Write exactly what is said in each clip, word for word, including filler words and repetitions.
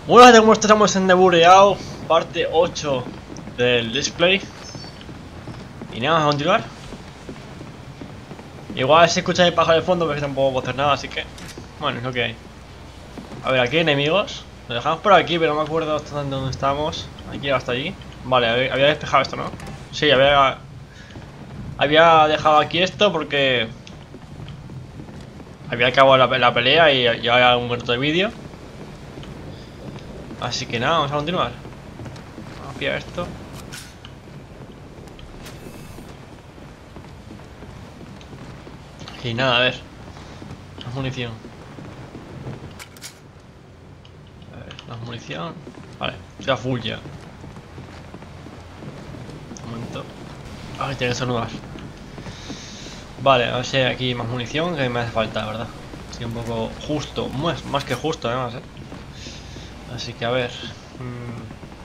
Hola, ¿cómo estamos en Nebureao? Parte ocho del display. Y nada, vamos a continuar. Igual si escucháis pájaro de fondo, porque tampoco puedo hacer nada, así que... bueno, es lo que hay. A ver, aquí enemigos. Lo dejamos por aquí, pero no me acuerdo hasta dónde estábamos. Aquí hasta allí. Vale, había, había despejado esto, ¿no? Sí, había... Había dejado aquí esto porque... había acabado la, la pelea y llevaba un minuto de vídeo. Así que nada, vamos a continuar. Vamos a pillar esto. Y nada, a ver. Más munición. A ver, más munición. Vale, ya full ya. Un momento. Ay, tiene que estornudar. Vale, a ver si hay aquí más munición que me hace falta, la verdad. Así un poco justo, más, más que justo además, eh. Así que a ver. Mmm,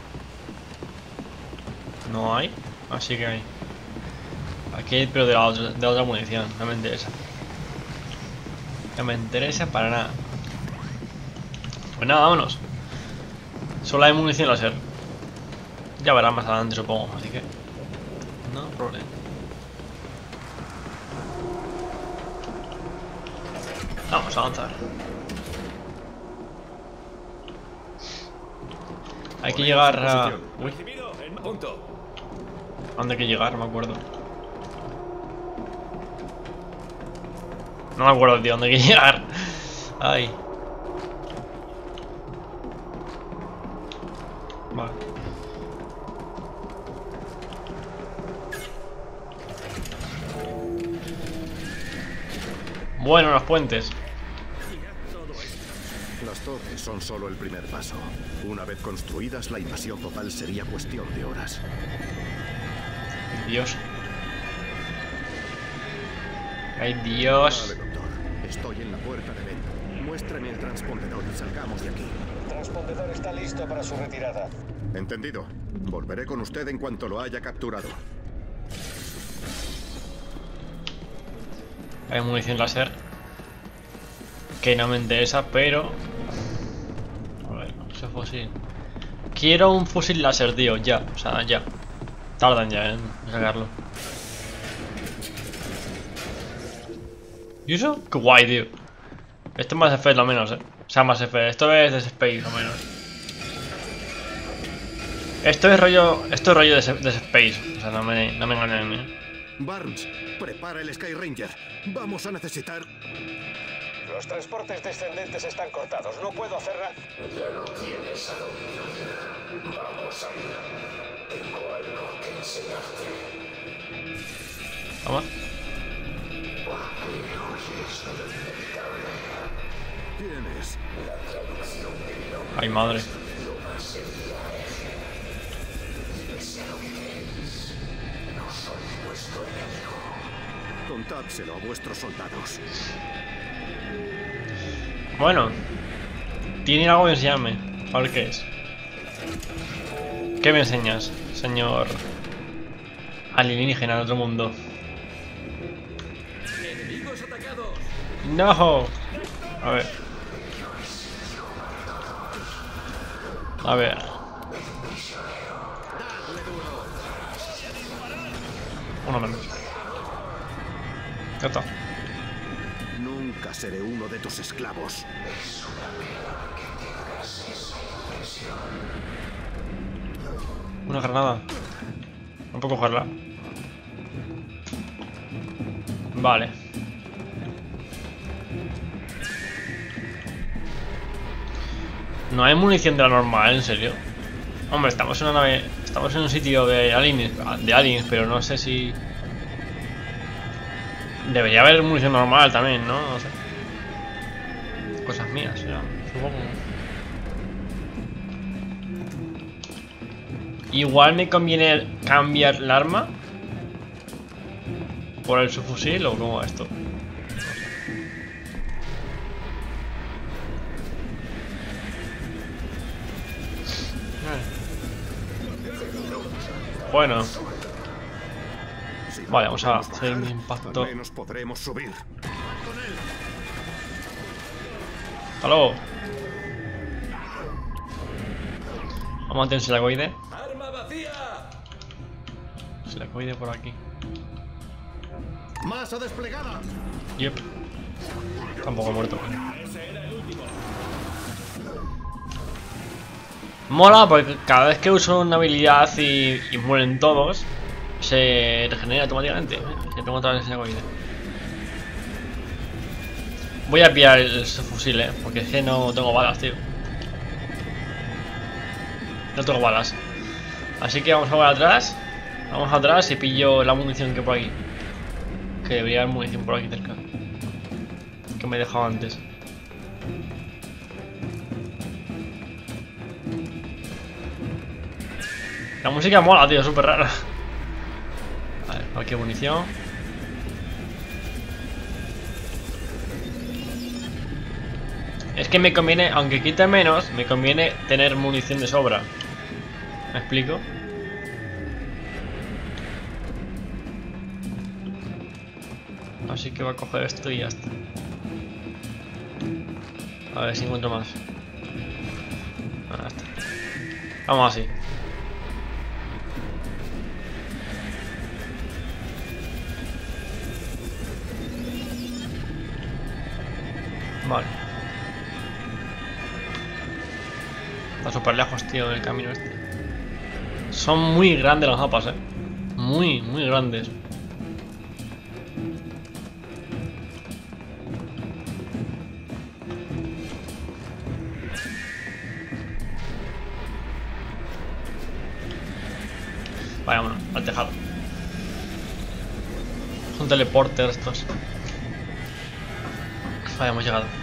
no hay, así que hay. Aquí hay, pero de la, otra, de la otra munición, no me interesa. No me interesa para nada. Pues nada, vámonos. Solo hay munición láser. Ya verás más adelante, supongo, así que no problema. Vamos a avanzar. Hay que llegar a... uy. ¿A dónde hay que llegar? No me acuerdo. No me acuerdo, tío, dónde hay que llegar. Ay. Vale. Bueno, los puentes. Las torres son solo el primer paso. Una vez construidas, la invasión total sería cuestión de horas. Dios. Ay, Dios. Vale, doctor. Estoy en la puerta de Ben. Muéstrame el transpondedor y salgamos de aquí. El transpondedor está listo para su retirada. Entendido. Volveré con usted en cuanto lo haya capturado. Hay munición láser que no me interesa, pero... a ver, ese fusil. Quiero un fusil láser, tío, ya. O sea, ya. Tardan ya en sacarlo. ¿Y eso? Qué guay, tío. Esto es más F lo menos, eh. O sea, más F. Esto es de Space, lo menos. Esto es rollo... Esto es rollo de, de Space. O sea, no me, no me engañen, eh. Barnes, prepara el Sky Ranger. Vamos a necesitar... Los transportes descendentes están cortados. No puedo hacer nada. Ya no tienes a dónde. Vamos allá. Tengo algo que enseñarte. Vamos. Porque oyes lo inevitable. ¿Quién es? La traducción del nombre. Ay, madre. Lo más sería es lo que es. No soy vuestro enemigo. Contádselo a vuestros soldados. Bueno, tiene algo que enseñarme. A ver qué es. ¿Qué me enseñas, señor alienígena de otro mundo? ¡Enemigos atacados! No. A ver. A ver. Uno menos. Ya está. Nunca seré uno de tus esclavos. Una granada. No puedo cogerla. Vale. No hay munición de la normal, en serio. Hombre, estamos en una nave. Estamos en un sitio de aliens, de aliens, pero no sé si. Debería haber munición normal también, ¿no? No sé. Cosas mías, ya, supongo. Igual me conviene cambiar el arma por el subfusil o cómo va esto. Bueno. Vale, vamos a hacer un impacto. Al menos podremos subir. ¡Halo! Vamos a tener un silacoide. ¡Arma vacía! Silacoide por aquí. ¡Masa desplegada! Yep. Tampoco muerto. Mola porque cada vez que uso una habilidad y, y mueren todos, se regenera automáticamente. Se tengo otra vez el silacoide. Voy a pillar el, el fusil, eh, porque es que no tengo balas, tío. No tengo balas. Así que vamos a volver atrás. Vamos atrás y pillo la munición que hay por aquí. Que debería haber munición por aquí cerca. Que me he dejado antes. La música mola, tío, súper rara. A ver, aquí hay munición. Es que me conviene, aunque quite menos, me conviene tener munición de sobra. ¿Me explico? Así que voy a coger esto y ya está. A ver si encuentro más. Ah, ya está. Vamos así. Vale. Está súper lejos, tío, del camino este. Son muy grandes los mapas, eh. Muy, muy grandes. Vaya, bueno, al tejado. Son teleporters estos. Vaya, hemos llegado.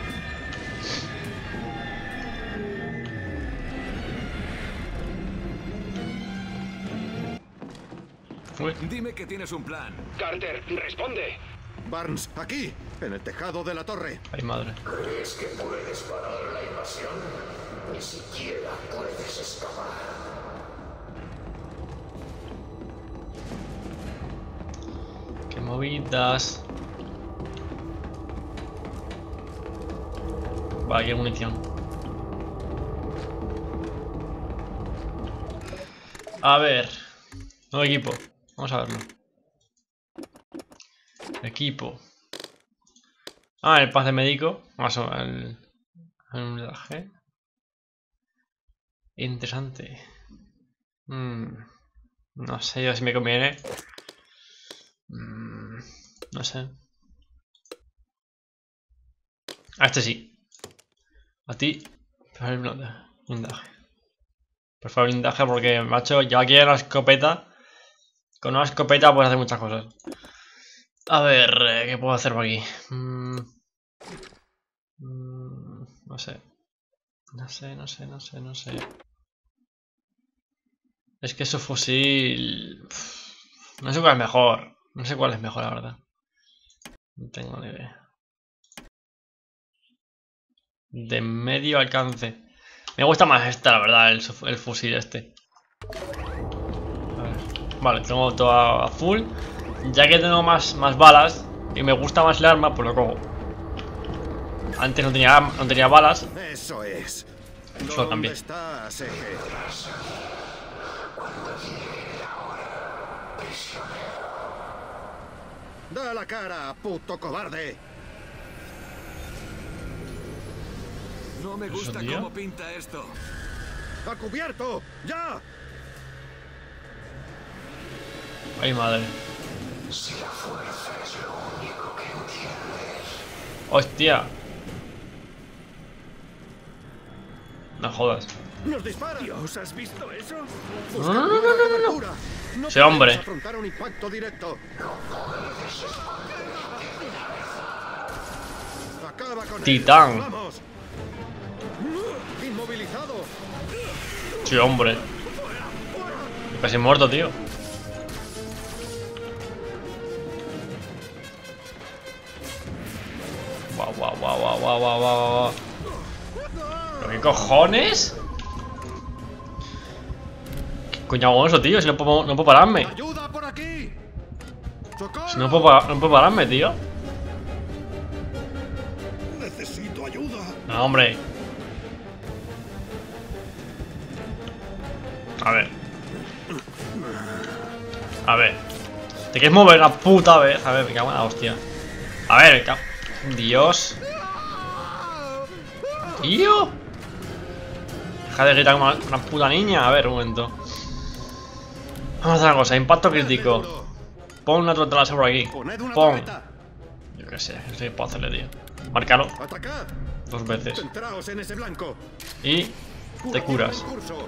Uy. Dime que tienes un plan. Carter, responde. Barnes, aquí, en el tejado de la torre. Ay, madre. ¿Crees que puedes parar la invasión? Ni siquiera puedes escapar. Qué movidas. Vale, aquí hay munición. A ver. Nuevo equipo. Vamos a verlo. Equipo. Ah, el paz de médico. Más o menos. El, el unidad. Interesante. Mm, no sé yo si me conviene. Mm, no sé. A este sí. A ti. Prefiero el blindaje. Prefiero el blindaje porque, macho, yo aquí en la escopeta. Con una escopeta puedes hacer muchas cosas. A ver, ¿qué puedo hacer por aquí? Mm, mm, no sé. No sé, no sé, no sé, no sé. Es que su fusil... No sé cuál es mejor. No sé cuál es mejor, la verdad. No tengo ni idea. De medio alcance. Me gusta más esta, la verdad, el, el fusil este. A ver. Vale, tengo todo a full. Ya que tengo más, más balas y me gusta más el arma, pues lo cojo. Antes no tenía, no tenía balas. Eso es. Solo cambié. ¿Dónde está, Sege? Da la cara, puto cobarde. No me gusta tío? cómo pinta esto. ¡A cubierto! ¡Ya! Ay, madre. Si la fuerza es lo único que entiendes. Hostia. No jodas. ¡Nos disparan! Dios, ¿has visto eso? No, no, no, no, no, no. No Sí, hombre. podemos afrontar un impacto directo. Acaba con Titán. ellos. ¡Vamos! ¡Inmovilizado! Sí, hombre. Casi muerto, tío. Guau, guau, guau, guau, guau, guau, guau. ¿Pero qué cojones? ¿Qué coño hago eso, tío? Si no puedo, no puedo pararme. ¡Ayuda por aquí! ¡Socorro! Si no puedo, pa- no puedo pararme, tío. ¡Necesito ayuda! No, hombre. A ver. A ver. ¿Te quieres mover la puta vez? A ver, me cago en la hostia. A ver, me cago. Dios. Tío. Deja de gritar como una puta niña. A ver, un momento. Vamos a hacer una cosa. Impacto crítico. Pon una torta láser por aquí. Pon. Yo qué sé. No sé qué puedo hacerle, tío. Márcalo. Dos veces. Y te curas.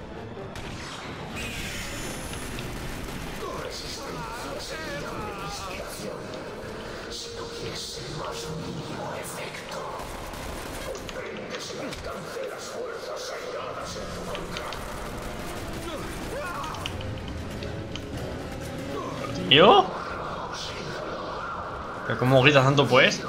¿Tío? ¿Pero cómo gritas tanto, pues?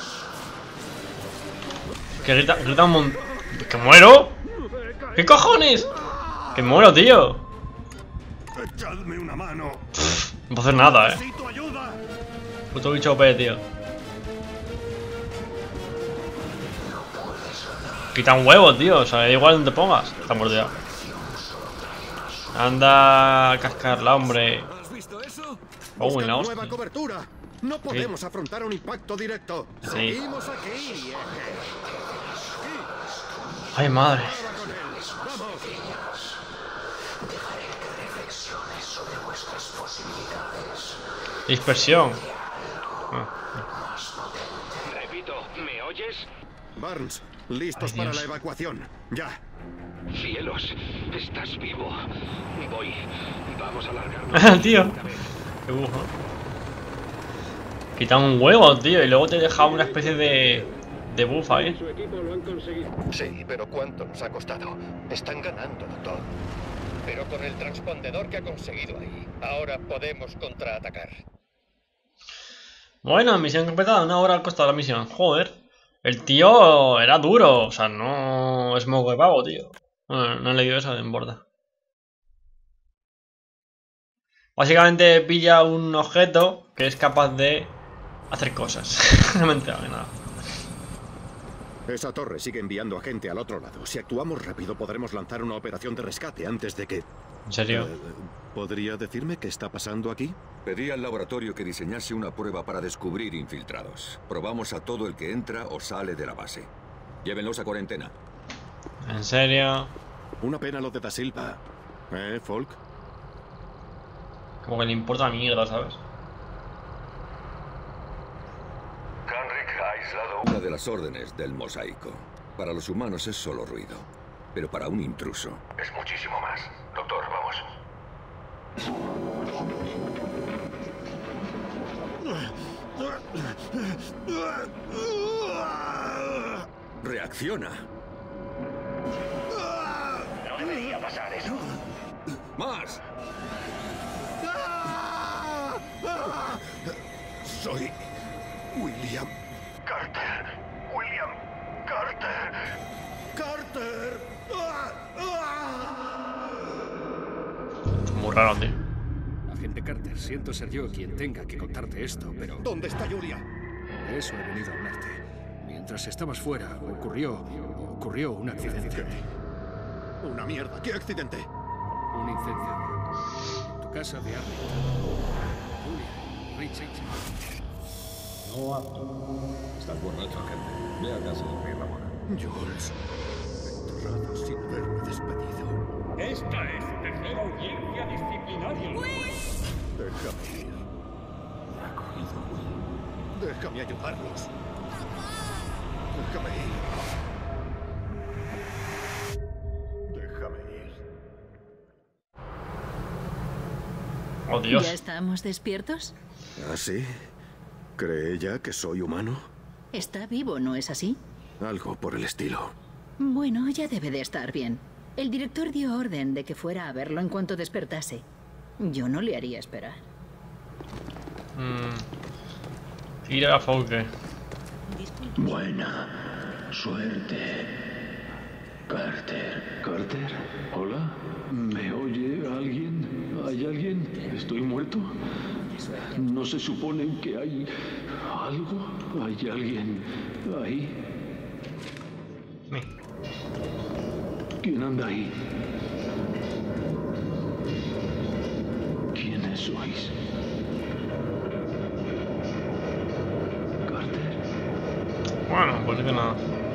Que grita, grita un montón. ¿Que muero? ¿Qué cojones? Que muero, tío. Echadme una mano. Pff, no puedo hacer nada, eh. Necesito ayuda. Puto bicho O P, tío. Quita un huevo, tío. O sea, da igual donde te pongas. Está mordido. Anda a cascarla, hombre. ¿Has visto eso? Oh, en la Buscad hostia. nueva cobertura. No podemos afrontar un impacto directo. Sí. Seguimos aquí. Ay, madre. Con él. Vamos. Dispersión. Ah. Repito, ¿me oyes? Barnes, listos Ay, para Dios. la evacuación. Ya. Cielos, estás vivo. Voy. Vamos a alargarnos. Tío. Qué bujo. Quita un huevo, tío. Y luego te deja una especie de. de buff ahí. Sí, pero ¿cuánto nos ha costado? Están ganando, doctor. Pero con el transpondedor que ha conseguido ahí, ahora podemos contraatacar. Bueno, misión completada. Una hora al costado de la misión. Joder. El tío era duro. O sea, no es moco de pavo, tío. No, no he leído eso en borda. Básicamente pilla un objeto que es capaz de hacer cosas. No me he enterado de nada. Esa torre sigue enviando a gente al otro lado. Si actuamos rápido, podremos lanzar una operación de rescate antes de que... ¿En serio? Eh, ¿Podría decirme qué está pasando aquí? Pedí al laboratorio que diseñase una prueba para descubrir infiltrados. Probamos a todo el que entra o sale de la base. Llévenlos a cuarentena. ¿En serio? Una pena lo de Da Silva. ¿Eh, Folk? Como que le importa mierda, ¿sabes? Canrick ha aislado Una de las órdenes del mosaico. Para los humanos es solo ruido, pero para un intruso. Es muchísimo más. Doctor, vamos. ¡Reacciona! No debería pasar eso. ¡Más! Soy... William... Carter. William Carter. ¡Carter! Muy raro, tío. Agente Carter, siento ser yo quien tenga que contarte esto, pero ¿Dónde está Julia? de eso he venido a hablarte. Mientras estabas fuera, ocurrió... ocurrió un accidente. Una mierda. ¿Qué accidente? Un incendio. En tu casa de Arlington. Julia, Richard. No apto. Estás borracho, agente. Ve a casa y ve la boda. Jules. Enterrado sin haberme despedido. Esta es su tercera audiencia disciplinaria. Déjame ir. Ha cogido Will. Déjame ayudarlos. Déjame ir. Déjame ir. Oh, Dios. ¿Ya estamos despiertos? ¿Ah, sí? ¿Cree ella que soy humano? Está vivo, ¿no es así? Algo por el estilo. Bueno, ya debe de estar bien. El director dio orden de que fuera a verlo en cuanto despertase. Yo no le haría esperar. Mm. Ir a Fauke. Buena suerte. Carter. ¿Carter? ¿Hola? ¿Me oye alguien? ¿Hay alguien? ¿Estoy muerto? ¿No se supone que hay algo? ¿Hay alguien ahí? Sí. ¿Quién anda ahí? sois? Bueno, pues que nada.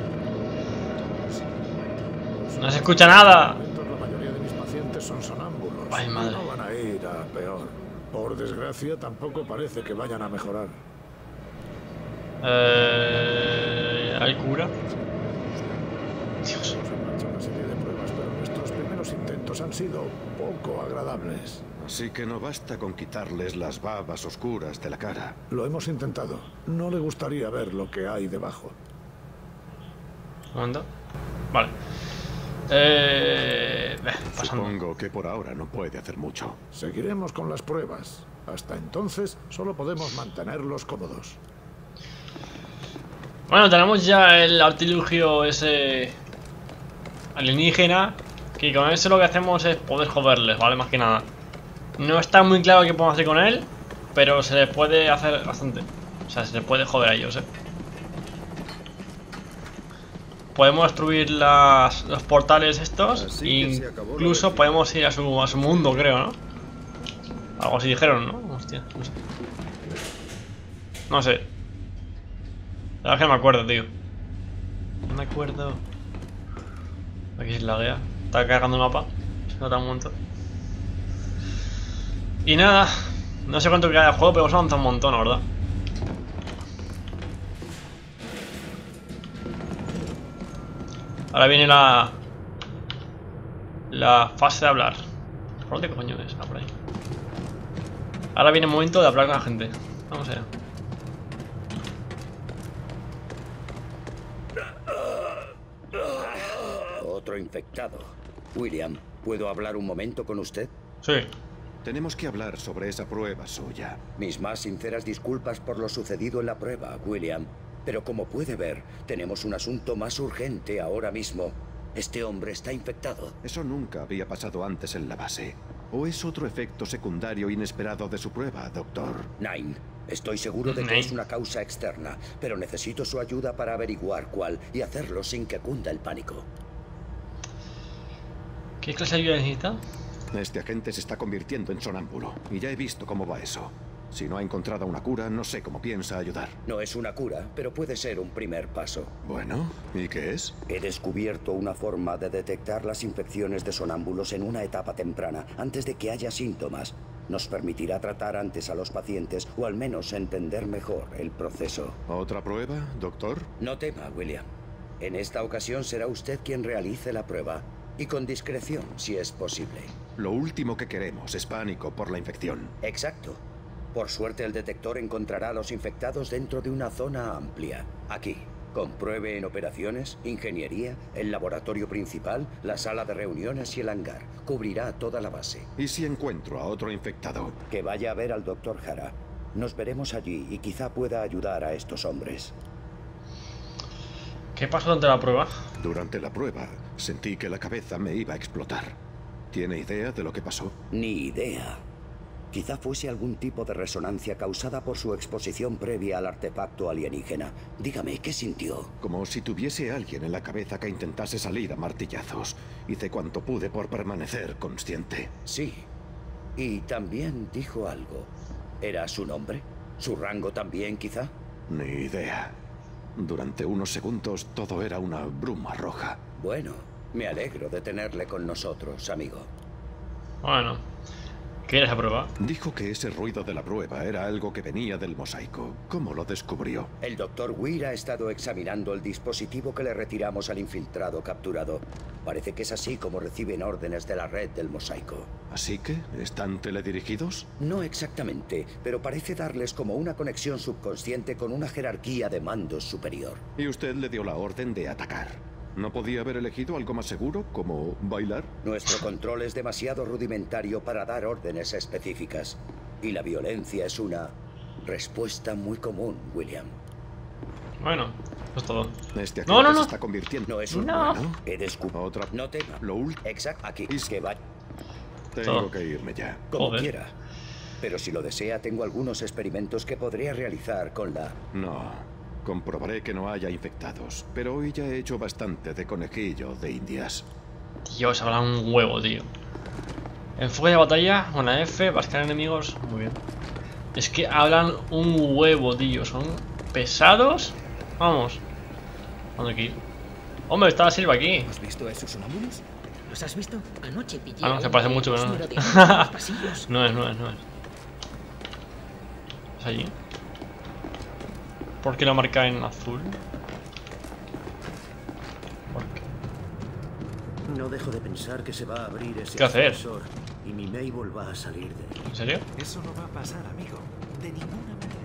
No se escucha nada. La mayoría de mis pacientes son sonámbulos. Ay, madre. No van a ir a peor. Por desgracia, tampoco parece que vayan a mejorar. Eh, ¿Hay cura? Dios. Hemos hecho una serie de pruebas, pero nuestros primeros intentos han sido poco agradables. Así que no basta con quitarles las babas oscuras de la cara. Lo hemos intentado. No le gustaría ver lo que hay debajo. ¿Un momento? Vale. Eh, pasando. Supongo que por ahora no puede hacer mucho. Seguiremos con las pruebas. Hasta entonces, solo podemos mantenerlos cómodos. Bueno, tenemos ya el artilugio ese alienígena, que con eso lo que hacemos es poder joderles, ¿vale? Más que nada. No está muy claro qué podemos hacer con él, pero se les puede hacer bastante. O sea, se les puede joder a ellos, ¿eh? Podemos destruir las, los portales estos, e incluso podemos ir a su, a su mundo, creo, ¿no? Algo así dijeron, ¿no? Hostia, no sé. No sé. La verdad es que no me acuerdo, tío. No me acuerdo. Aquí es la guía. Está cargando el mapa. Se nota un montón. Y nada. No sé cuánto queda el juego, pero hemos avanzado un montón, la verdad. Ahora viene la... La fase de hablar. ¿Por dónde coño es? Ah, por ahí. Ahora viene el momento de hablar con la gente. Vamos allá. Otro infectado. William, ¿puedo hablar un momento con usted? Sí. Tenemos que hablar sobre esa prueba suya. Mis más sinceras disculpas por lo sucedido en la prueba, William. Pero como puede ver, tenemos un asunto más urgente ahora mismo. Este hombre está infectado. Eso nunca había pasado antes en la base. ¿O es otro efecto secundario inesperado de su prueba, doctor? Nine, estoy seguro de que Nine. es una causa externa, pero necesito su ayuda para averiguar cuál y hacerlo sin que cunda el pánico. ¿Qué clase de ayuda necesita? Este agente se está convirtiendo en sonámbulo, y ya he visto cómo va eso. Si no ha encontrado una cura, no sé cómo piensa ayudar. No es una cura, pero puede ser un primer paso. Bueno, ¿y qué es? He descubierto una forma de detectar las infecciones de sonámbulos en una etapa temprana, antes de que haya síntomas. Nos permitirá tratar antes a los pacientes, o al menos entender mejor el proceso. ¿Otra prueba, doctor? No tema, William. En esta ocasión será usted quien realice la prueba. Y con discreción, si es posible. Lo último que queremos es pánico por la infección. Exacto. Por suerte el detector encontrará a los infectados dentro de una zona amplia. Aquí. Compruebe en operaciones, ingeniería, el laboratorio principal, la sala de reuniones y el hangar. Cubrirá toda la base. ¿Y si encuentro a otro infectado? Que vaya a ver al doctor Hara. Nos veremos allí y quizá pueda ayudar a estos hombres. ¿Qué pasó durante la prueba? Durante la prueba, sentí que la cabeza me iba a explotar. ¿Tiene idea de lo que pasó? Ni idea. Quizá fuese algún tipo de resonancia causada por su exposición previa al artefacto alienígena. Dígame, ¿qué sintió? Como si tuviese alguien en la cabeza que intentase salir a martillazos. Hice cuanto pude por permanecer consciente. Sí. Y también dijo algo. ¿Era su nombre? ¿Su rango también, quizá? Ni idea. Durante unos segundos todo era una bruma roja. Bueno, me alegro de tenerle con nosotros, amigo. Bueno, ¿qué era esa prueba? Dijo que ese ruido de la prueba era algo que venía del mosaico. ¿Cómo lo descubrió? El doctor Weir ha estado examinando el dispositivo que le retiramos al infiltrado capturado. Parece que es así como reciben órdenes de la red del mosaico. ¿Así que están teledirigidos? No exactamente, pero parece darles como una conexión subconsciente con una jerarquía de mandos superior. Y usted le dio la orden de atacar. ¿No podía haber elegido algo más seguro, como bailar? Nuestro control es demasiado rudimentario para dar órdenes específicas. Y la violencia es una respuesta muy común, William. Bueno, eso es todo. Este no, no, no. se está convirtiendo. No es un no. bueno. He descubierto. Otra. No tema. Lo último. Exacto. Aquí. Es que va. Tengo Todo. que irme ya. Como Joder. quiera. Pero si lo desea, tengo algunos experimentos que podría realizar con la... No. Comprobaré que no haya infectados. Pero hoy ya he hecho bastante de conejillo de indias. Dios, habrá un huevo, tío. Enfoque de batalla, una F, bascar enemigos. Muy bien. Es que hablan un huevo, tío. Son pesados. Vamos. ¿Dónde hay que ir? Hombre, está Silva aquí. ¿Has visto a esos sonámbulos? ¿Los has visto? Anoche pillé. Ah, no, se parece mucho, pero no. No es, no es, no es. ¿Es allí? ¿Por qué lo marca en azul? ¿Por qué? No dejo de pensar que se va a abrir ese ¿Qué hacer? ascensor y mi Mabel va a salir de él. ¿En serio? Eso no va a pasar, amigo. De ninguna manera.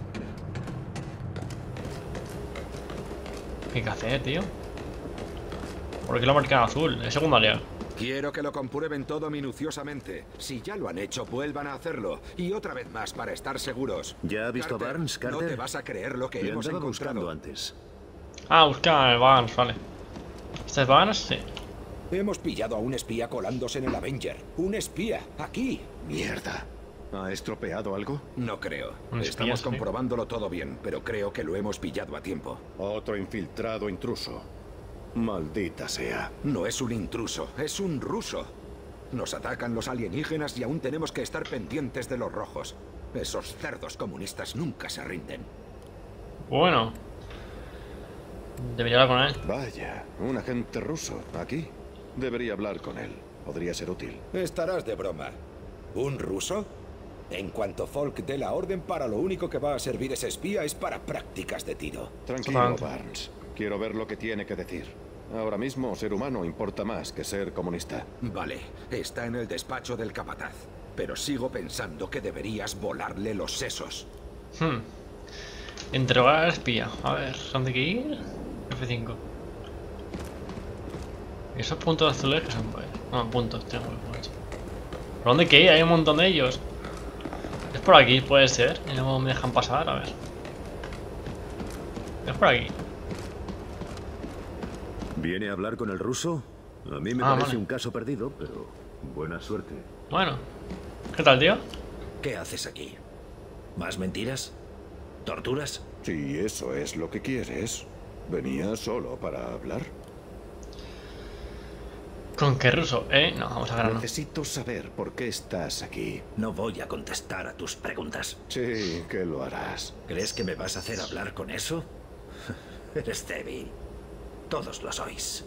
¿Qué hay que hacer, tío? ¿Por qué lo marca en azul? Es secundaria. Quiero que lo comprueben todo minuciosamente. Si ya lo han hecho, vuelvan a hacerlo. Y otra vez más, para estar seguros. ¿Ya ha visto Carter, a Barnes, Carter? No te vas a creer lo que Le hemos andaba encontrado. buscando antes. Ah, busca el Vagans, vale. ¿Este es Vagans? Sí. Hemos pillado a un espía colándose en el Avenger. ¡Un espía! ¡Aquí! Mierda. ¿Ha estropeado algo? No creo. Un espía, Estamos sí. comprobándolo todo bien, pero creo que lo hemos pillado a tiempo. Otro infiltrado intruso. Maldita sea. No es un intruso, es un ruso. Nos atacan los alienígenas y aún tenemos que estar pendientes de los rojos. Esos cerdos comunistas nunca se rinden. Bueno. Debería hablar con él. Vaya, un agente ruso. Aquí. Debería hablar con él. Podría ser útil. Estarás de broma. ¿Un ruso? En cuanto Folk dé la orden, para lo único que va a servir ese espía es para prácticas de tiro. Tranquilo, Totalmente. Barnes. Quiero ver lo que tiene que decir. Ahora mismo, ser humano importa más que ser comunista. Vale, está en el despacho del capataz. Pero sigo pensando que deberías volarle los sesos. Hmm. Interrogar al espía. A ver, ¿dónde hay que ir? F cinco. ¿Y esos puntos azules que son? No, puntos, tío. ¿Por dónde hay que ir? Hay un montón de ellos. Es por aquí, puede ser. Y no me dejan pasar, a ver. Es por aquí. ¿Viene a hablar con el ruso? A mí me Ah, parece vale. un caso perdido, pero buena suerte. Bueno. ¿Qué tal, tío? ¿Qué haces aquí? ¿Más mentiras? ¿Torturas? Si eso es lo que quieres, ¿venía solo para hablar? ¿Con qué ruso? ¿Eh? No, vamos a ganar. Necesito saber por qué estás aquí. No voy a contestar a tus preguntas. Sí, que lo harás. ¿Crees que me vas a hacer hablar con eso? Eres débil. Todos lo sois.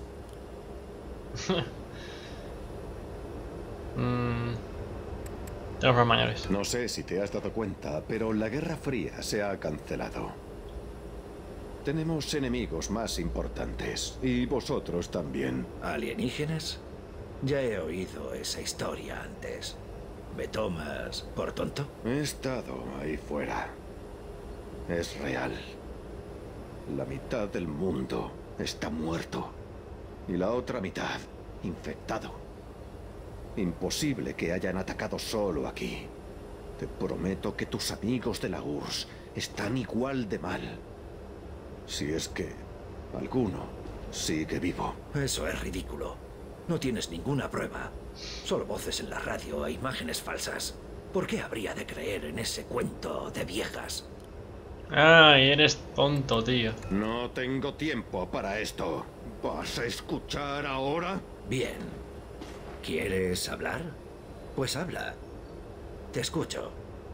Mmm. De los mayores. No sé si te has dado cuenta, pero la Guerra Fría se ha cancelado. Tenemos enemigos más importantes, y vosotros también. ¿Alienígenas? Ya he oído esa historia antes. ¿Me tomas por tonto? He estado ahí fuera. Es real. La mitad del mundo está muerto. Y la otra mitad, infectado. Imposible que hayan atacado solo aquí. Te prometo que tus amigos de la U R S S están igual de mal. Si es que alguno sigue vivo. Eso es ridículo. No tienes ninguna prueba. Solo voces en la radio e imágenes falsas. ¿Por qué habría de creer en ese cuento de viejas? Ay, eres tonto, tío. No tengo tiempo para esto. ¿Vas a escuchar ahora? Bien. ¿Quieres hablar? Pues habla. Te escucho.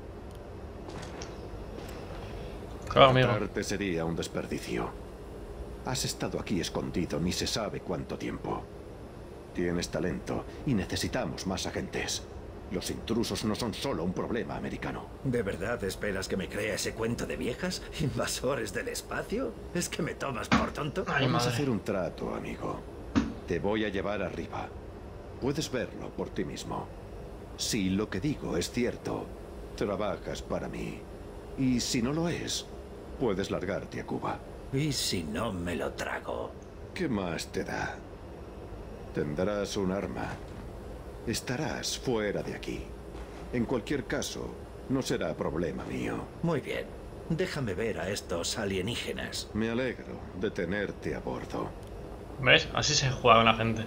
Claro, amigo. Matarte sería un desperdicio. Has estado aquí escondido ni se sabe cuánto tiempo. Tienes talento y necesitamos más agentes. Los intrusos no son solo un problema americano. ¿De verdad esperas que me crea ese cuento de viejas? ¿Invasores del espacio? ¿Es que me tomas por tonto? Ay, Vamos madre. a hacer un trato, amigo. Te voy a llevar arriba. Puedes verlo por ti mismo. Si lo que digo es cierto, trabajas para mí. Y si no lo es, puedes largarte a Cuba. ¿Y si no me lo trago? ¿Qué más te da? Tendrás un arma. Estarás fuera de aquí. En cualquier caso, no será problema mío. Muy bien. Déjame ver a estos alienígenas. Me alegro de tenerte a bordo. ¿Ves? Así se juega con la gente.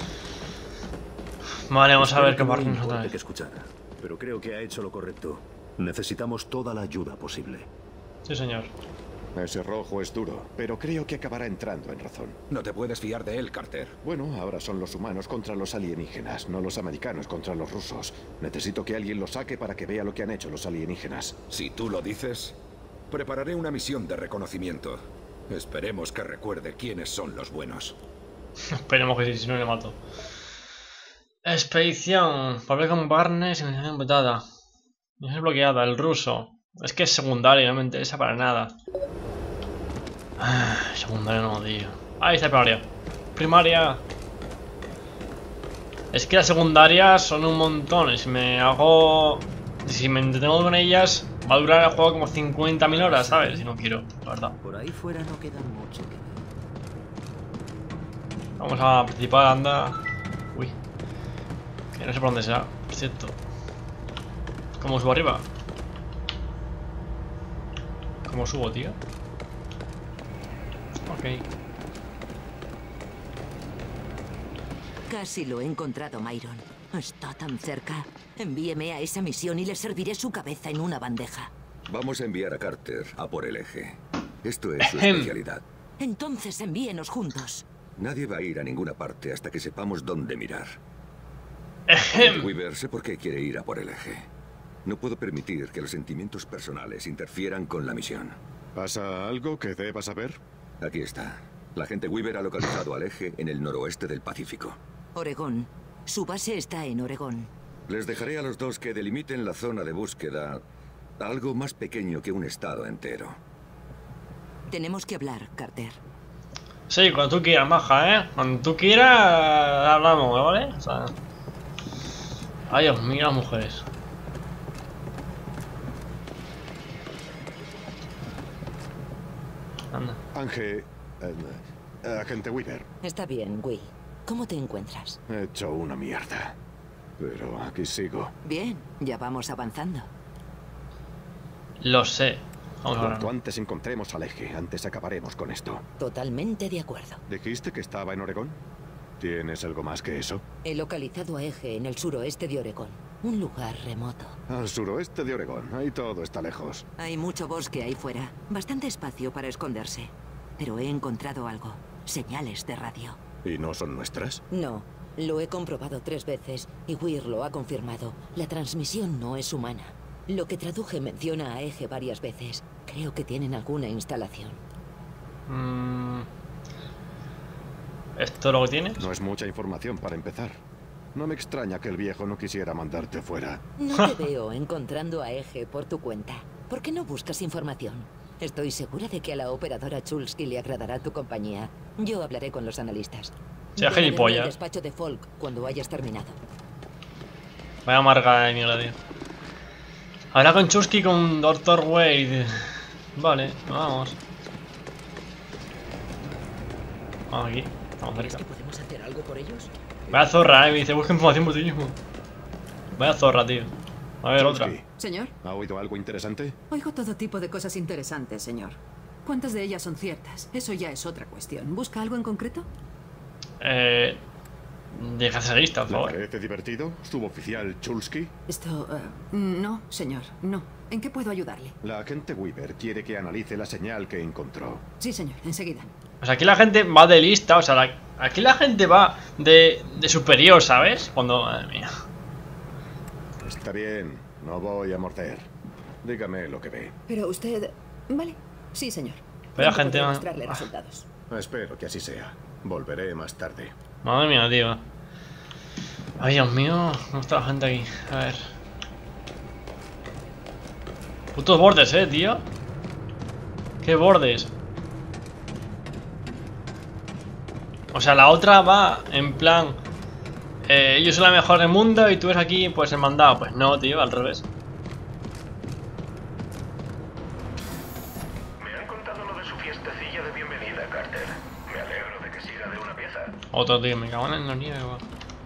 Vale, vamos a ver qué Espero que no Barnes otra importe vez. que escuchara, pero creo que ha hecho lo correcto. Necesitamos toda la ayuda posible. Sí, señor. Ese rojo es duro, pero creo que acabará entrando en razón. No te puedes fiar de él, Carter. Bueno, ahora son los humanos contra los alienígenas, no los americanos contra los rusos. Necesito que alguien lo saque para que vea lo que han hecho los alienígenas. Si tú lo dices, prepararé una misión de reconocimiento. Esperemos que recuerde quiénes son los buenos. Esperemos que sí, si no le mato. Expedición. Papel con Barnes, iniciación vetada. Misión bloqueada, el ruso. Es que es secundario, no me interesa para nada. Ah, secundaria no, tío. Ahí está primaria. Primaria. Es que las secundarias son un montón. Y si me hago... Si me entretengo con ellas, va a durar el juego como cincuenta mil horas, ¿sabes? Si no quiero, la verdad. Por ahí fuera no queda mucho que ver. Vamos a principal, anda. Uy. Que no sé por dónde será. Por cierto. ¿Cómo subo arriba? ¿Cómo subo, tío? Ok. Casi lo he encontrado, Myron. Está tan cerca. Envíeme a esa misión y le serviré su cabeza en una bandeja. Vamos a enviar a Carter a por el eje. Esto es su especialidad. Entonces envíenos juntos. Nadie va a ir a ninguna parte hasta que sepamos dónde mirar. Weaver, sé por qué quiere ir a por el eje. No puedo permitir que los sentimientos personales interfieran con la misión. ¿Pasa algo que deba saber? Aquí está. La agente Weaver ha localizado al eje en el noroeste del Pacífico. Oregón. Su base está en Oregón. Les dejaré a los dos que delimiten la zona de búsqueda. Algo más pequeño que un estado entero. Tenemos que hablar, Carter. Sí, cuando tú quieras, maja, ¿eh? Cuando tú quieras, hablamos, ¿vale? O sea... Ay, Dios mío, las mujeres. Anda. Ángel... Eh, agente Weaver. Está bien, Will. ¿Cómo te encuentras? He hecho una mierda. Pero aquí sigo. Bien, ya vamos avanzando. Lo sé. Vamos a Cuanto antes encontremos al eje, antes acabaremos con esto. Totalmente de acuerdo. ¿Dijiste que estaba en Oregón? ¿Tienes algo más que eso? He localizado a Eje en el suroeste de Oregón. Un lugar remoto. Al suroeste de Oregón. Ahí todo está lejos. Hay mucho bosque ahí fuera. Bastante espacio para esconderse. Pero he encontrado algo. Señales de radio. ¿Y no son nuestras? No. Lo he comprobado tres veces y Weir lo ha confirmado. La transmisión no es humana. Lo que traduje menciona a Eje varias veces. Creo que tienen alguna instalación. Mm. ¿Esto lo que tienes? No es mucha información para empezar. No me extraña que el viejo no quisiera mandarte fuera. No te veo encontrando a Eje por tu cuenta. ¿Por qué no buscas información? Estoy segura de que a la operadora Chulsky le agradará tu compañía. Yo hablaré con los analistas. Sea Ven a verme gilipollas. al despacho de Folk cuando hayas terminado. Vaya amarga de mierda, tío. Habla con Chusky con doctor Wade. Vale, vamos. Vamos aquí, vamos cerca. ¿Crees que podemos hacer algo por ellos? Vaya zorra, eh. Me dice, busca información por ti mismo. Vaya zorra, tío. A ver, Chomsky, otra. Señor, ¿ha oído algo interesante? oigo todo tipo de cosas interesantes, señor. ¿Cuántas de ellas son ciertas? Eso ya es otra cuestión. ¿Busca algo en concreto? Eh... Deja de seguir, por ¿Le favor. parece divertido? ¿Suboficial Chulsky? Esto... eh, no, señor, no. ¿En qué puedo ayudarle? La agente Weaver quiere que analice la señal que encontró. Sí, señor, enseguida. O sea, aquí la gente va de lista, o sea, la- aquí la gente va de, de superior, ¿sabes? Cuando... Madre mía. Está bien, no voy a morder. Dígame lo que ve. Pero usted... Vale, sí, señor. Pero la Pronto gente podré va- mostrarle ah. resultados. Espero que así sea. Volveré más tarde. Madre mía, tío. Ay, Dios mío, ¿cómo está la gente aquí? A ver. Putos bordes, eh, tío. ¿Qué bordes? O sea, la otra va en plan... Eh, yo soy la mejor del mundo y tú eres aquí, pues, el mandado. Pues no, tío, al revés. Me han contado lo de su fiestecilla de bienvenida, Carter. Me alegro de que siga de una pieza. Otro, tío, me cago en la nieve, va.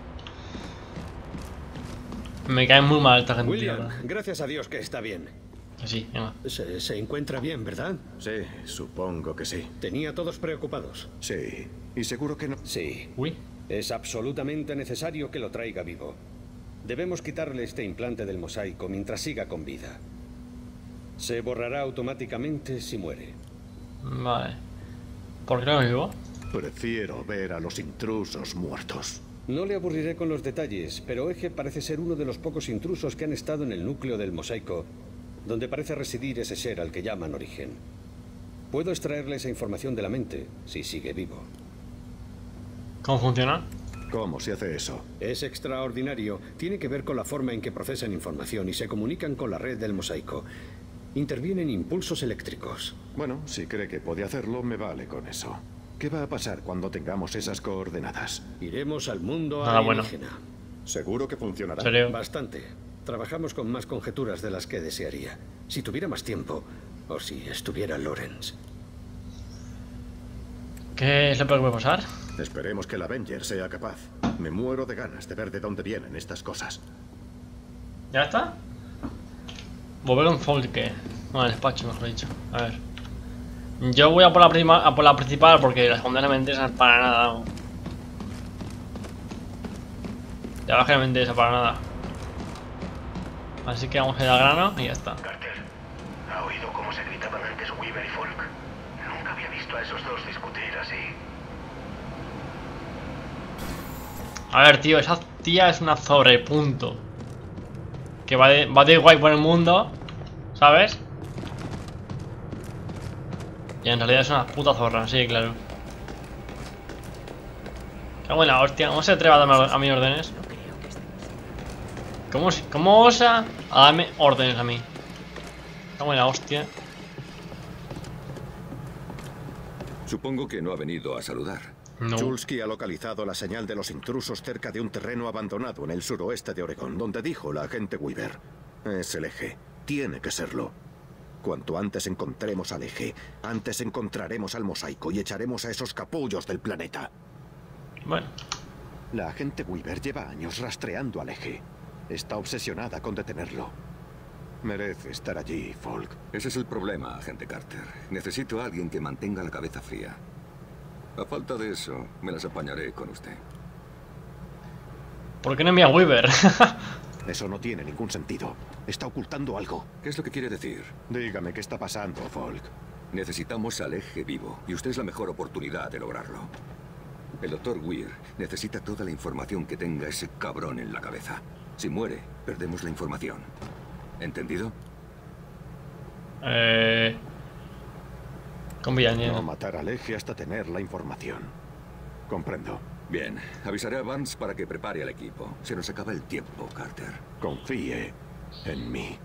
Me cae muy mal esta gente, William, tío. gracias a Dios que está bien. Sí, venga. Se, se encuentra bien, ¿verdad? Sí, supongo que sí. Tenía a todos preocupados. Sí, y seguro que no... Sí. Uy. Es absolutamente necesario que lo traiga vivo. Debemos quitarle este implante del mosaico mientras siga con vida. Se borrará automáticamente si muere. Vale. ¿Por qué no me vivo? Prefiero ver a los intrusos muertos. No le aburriré con los detalles, pero Eje parece ser uno de los pocos intrusos que han estado en el núcleo del mosaico, donde parece residir ese ser al que llaman Origen. Puedo extraerle esa información de la mente, si sigue vivo. ¿Cómo funciona? ¿Cómo se hace eso? Es extraordinario. Tiene que ver con la forma en que procesan información y se comunican con la red del mosaico. Intervienen impulsos eléctricos. Bueno, si cree que puede hacerlo, me vale con eso. ¿Qué va a pasar cuando tengamos esas coordenadas? Iremos al mundo Nada alienígena. bueno. ¿Seguro que funcionará? ¿Serio? Bastante. Trabajamos con más conjeturas de las que desearía. Si tuviera más tiempo, o si estuviera Lawrence. ¿Qué es lo peor que puede pasar? Esperemos que el Avenger sea capaz. Me muero de ganas de ver de dónde vienen estas cosas. ¿Ya está? Volver un Folke. Bueno, el despacho, mejor dicho. A ver. Yo voy a por la, prima, a por la principal porque las secundarias no me interesan para nada. Ya va que no me interesa para nada. Así que vamos a ir al grano y ya está. Carter, ¿ha oído cómo se gritaban antes Weaver y Folk? Nunca había visto a esos dos discutir así. A ver, tío, esa tía es una sobrepunto. Que va de, va de guay por el mundo, ¿sabes? Y en realidad es una puta zorra, sí, claro. Qué buena hostia, ¿cómo se atreve a darme a mis órdenes? ¿Cómo, ¿Cómo osa a darme órdenes a mí? Qué buena hostia. Supongo que no ha venido a saludar. No. Chulsky ha localizado la señal de los intrusos cerca de un terreno abandonado en el suroeste de Oregón, donde dijo la agente Weaver. Es el eje. Tiene que serlo. Cuanto antes encontremos al eje, antes encontraremos al mosaico y echaremos a esos capullos del planeta. Bueno. La agente Weaver lleva años rastreando al eje. Está obsesionada con detenerlo. Merece estar allí, Folk. Ese es el problema, agente Carter. Necesito a alguien que mantenga la cabeza fría. A falta de eso, me las apañaré con usted. ¿Por qué no envía a Weaver? Eso no tiene ningún sentido. Está ocultando algo. ¿Qué es lo que quiere decir? Dígame qué está pasando, Folk. Necesitamos al eje vivo, y usted es la mejor oportunidad de lograrlo. El doctor Weir necesita toda la información que tenga ese cabrón en la cabeza. Si muere, perdemos la información. ¿Entendido? Eh... No matar al eje hasta tener la información. Comprendo. Bien, avisaré a Vance para que prepare al equipo. Se nos acaba el tiempo, Carter. Confíe en mí.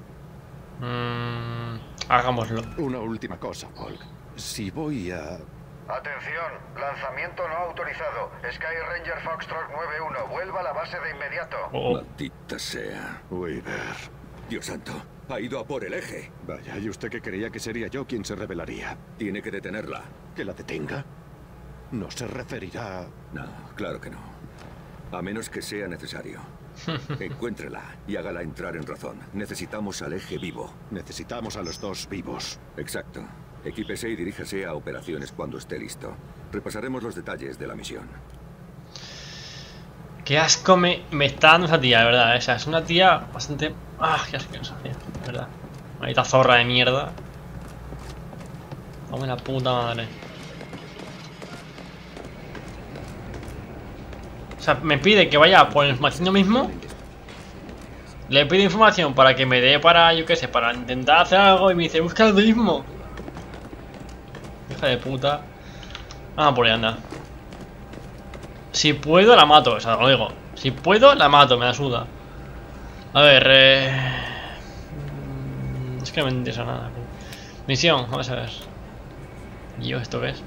Mm, hagámoslo. Una última cosa, Folk. Si voy a... Atención, lanzamiento no autorizado. Sky Ranger Foxtrot nueve uno, vuelva a la base de inmediato. Oh. Maldita sea. Weaver. Dios santo, ha ido a por el eje. Vaya, ¿y usted que creía que sería yo quien se rebelaría? Tiene que detenerla. ¿Que la detenga? No se referirá... No, claro que no. A menos que sea necesario. Encuéntrela y hágala entrar en razón. Necesitamos al eje vivo. Necesitamos a los dos vivos. Exacto. Equípese y diríjase a operaciones cuando esté listo. Repasaremos los detalles de la misión. Qué asco me, me está dando esa tía, de verdad. Esa es una tía bastante... Ah, qué asquerosa, tía, de verdad. Maldita zorra de mierda. Vamos la puta madre. O sea, me pide que vaya por la información yo mismo. Le pido información para que me dé para, yo qué sé, para intentar hacer algo y me dice, busca el mismo. Hija de puta. Ah, por ahí anda. Si puedo la mato, o sea, lo digo. Si puedo la mato, me la suda. A ver, eh... es que no me interesa nada. Misión, vamos a ver. ¿Y yo esto qué es?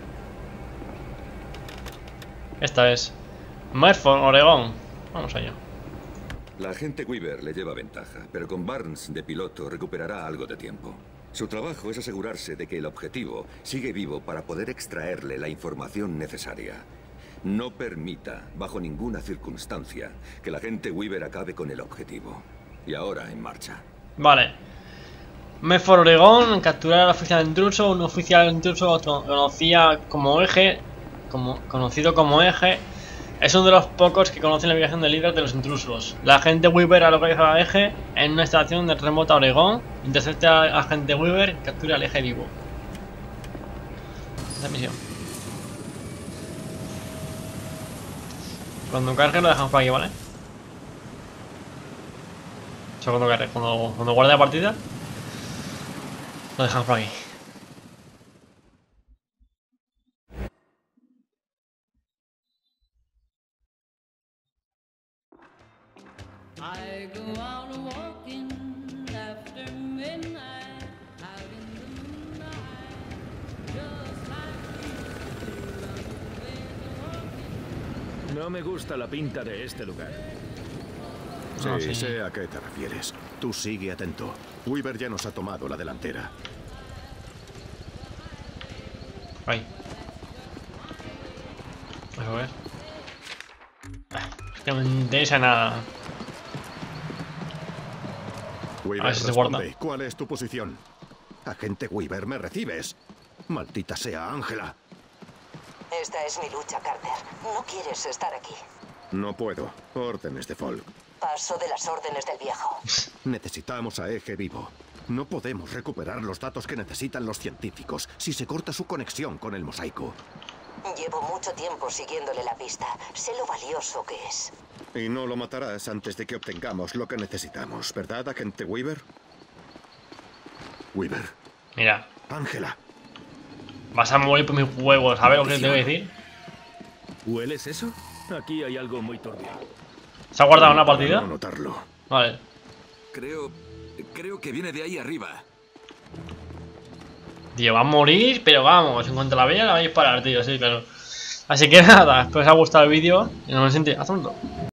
Esta es Medford, Oregón. Vamos allá. La agente Weaver le lleva ventaja, pero con Barnes de piloto recuperará algo de tiempo. Su trabajo es asegurarse de que el objetivo sigue vivo para poder extraerle la información necesaria. No permita, bajo ninguna circunstancia, que la agente Weaver acabe con el objetivo. Y ahora, en marcha. Vale. Medford, Oregón, capturar al oficial intruso. Un oficial intruso conocía como eje, como, conocido como eje. Es uno de los pocos que conocen la ubicación del líder de los intrusos. La agente Weaver ha localizado al eje en una estación de remota Oregón. Intercepta al agente Weaver y captura al eje vivo. Esa misión. Cuando cargue lo dejamos por aquí, ¿vale? O sea, cuando cargue, cuando, cuando guarde la partida, lo dejamos por aquí. No me gusta la pinta de este lugar. Sí, Ah, sí. sé a qué te refieres. Tú sigue atento. Weaver ya nos ha tomado la delantera. Ahí. A ver. Ah, es que no me interesa nada. Weaver, A ver si se guarda. responde. ¿Cuál es tu posición? Agente Weaver, ¿me recibes? Maldita sea, Ángela. Esta es mi lucha, Carter. No quieres estar aquí. No puedo. Órdenes de Folk. Paso de las órdenes del viejo. Necesitamos a Eje vivo. No podemos recuperar los datos que necesitan los científicos si se corta su conexión con el mosaico. Llevo mucho tiempo siguiéndole la pista. Sé lo valioso que es. Y no lo matarás antes de que obtengamos lo que necesitamos, ¿verdad, agente Weaver? Weaver. Mira. Ángela. Vas a morir por mis huevos, ¿sabes lo que te voy a decir? ¿Hueles eso? Aquí hay algo muy turbio. ¿Se ha guardado una partida? No notarlo. Vale. Creo... creo que viene de ahí arriba. Tío, va a morir, pero vamos, en cuanto la vea la va a disparar, tío, sí, claro. Así que nada, espero que os haya gustado el vídeo y nos vemos en el siguiente. Hasta pronto.